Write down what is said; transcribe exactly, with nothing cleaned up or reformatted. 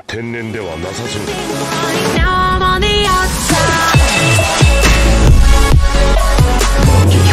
天然ではなさそうだ。 Now I'm on the outside.